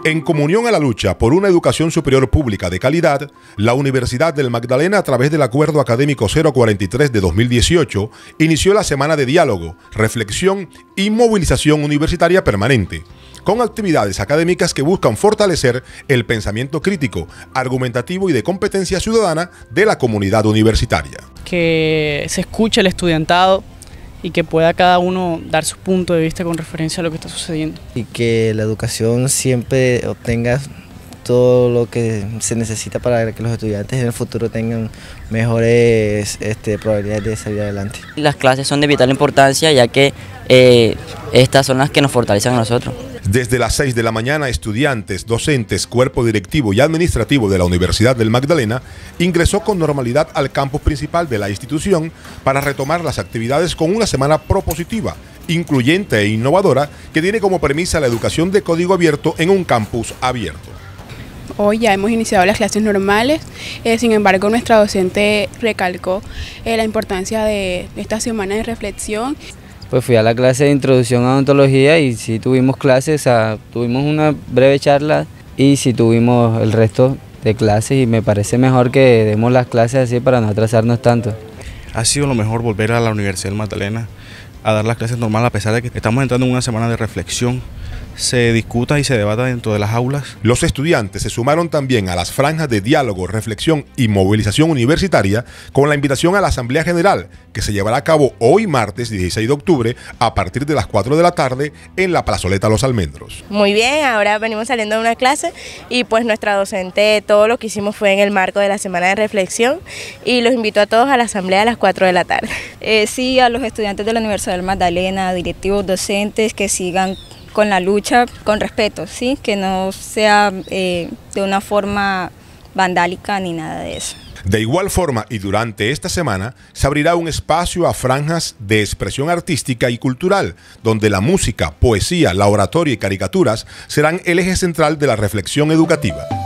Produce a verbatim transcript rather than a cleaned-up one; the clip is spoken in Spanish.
En comunión a la lucha por una educación superior pública de calidad, la Universidad del Magdalena, a través del Acuerdo Académico cero cuarenta y tres de dos mil dieciocho, inició la Semana de Diálogo, Reflexión y Movilización Universitaria Permanente, con actividades académicas que buscan fortalecer el pensamiento crítico, argumentativo y de competencia ciudadana de la comunidad universitaria. Que se escuche el estudiantado y que pueda cada uno dar su punto de vista con referencia a lo que está sucediendo. Y que la educación siempre obtenga todo lo que se necesita para que los estudiantes en el futuro tengan mejores este, probabilidades de salir adelante. Las clases son de vital importancia, ya que eh, estas son las que nos fortalecen a nosotros. Desde las seis de la mañana, estudiantes, docentes, cuerpo directivo y administrativo de la Universidad del Magdalena ingresó con normalidad al campus principal de la institución para retomar las actividades con una semana propositiva, incluyente e innovadora, que tiene como premisa la educación de código abierto en un campus abierto. Hoy ya hemos iniciado las clases normales, eh, sin embargo nuestra docente recalcó eh, la importancia de esta semana de reflexión. Pues fui a la clase de introducción a odontología y sí tuvimos clases, o sea, tuvimos una breve charla y sí tuvimos el resto de clases, y me parece mejor que demos las clases así para no atrasarnos tanto. Ha sido lo mejor volver a la Universidad del Magdalena a dar las clases normales, a pesar de que estamos entrando en una semana de reflexión. Se discuta y se debata dentro de las aulas. Los estudiantes se sumaron también a las franjas de diálogo, reflexión y movilización universitaria con la invitación a la Asamblea General, que se llevará a cabo hoy martes dieciséis de octubre a partir de las cuatro de la tarde en la Plazoleta Los Almendros. Muy bien, ahora venimos saliendo de una clase y pues nuestra docente, todo lo que hicimos fue en el marco de la semana de reflexión, y los invito a todos a la asamblea a las cuatro de la tarde. Eh, sí, a los estudiantes de la Universidad del Magdalena, directivos, docentes, que sigan con la lucha con respeto, ¿sí? Que no sea eh, de una forma vandálica ni nada de eso. De igual forma, y durante esta semana, se abrirá un espacio a franjas de expresión artística y cultural, donde la música, poesía, la oratoria y caricaturas serán el eje central de la reflexión educativa.